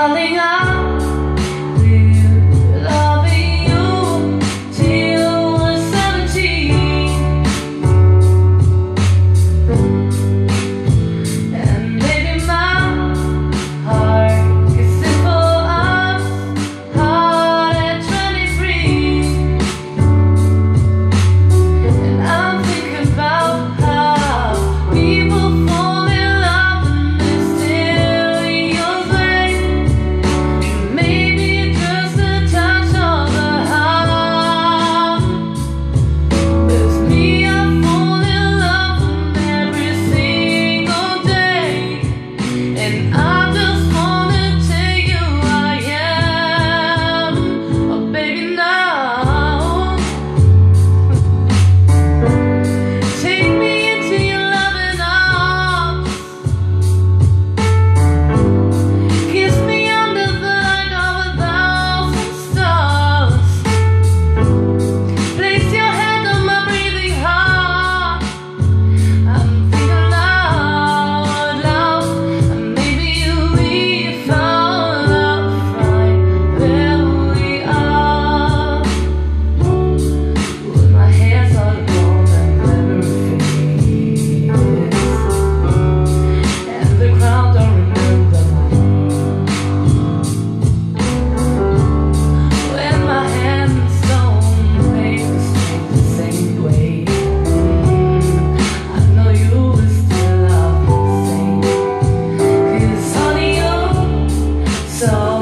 Darling, I'll be loving you till we're 17. And maybe my heart is simple as heart at 23. And I'm thinking about how people fall in love in mysterious ways. Maybe just a touch of the heart. It's me, I fall in love every single day. And I just wanna tell you I am a baby now. Take me into your loving arms. Kiss me under the light of 1,000 stars. Place your hand on my breathing heart. I'm thinking loud, loud. And maybe we found love right where we are. With my hands all alone and never fades. And the crowd don't remember when my hands don't make mistake the same way. I know you will still love me the same. 'Cause honey, you're so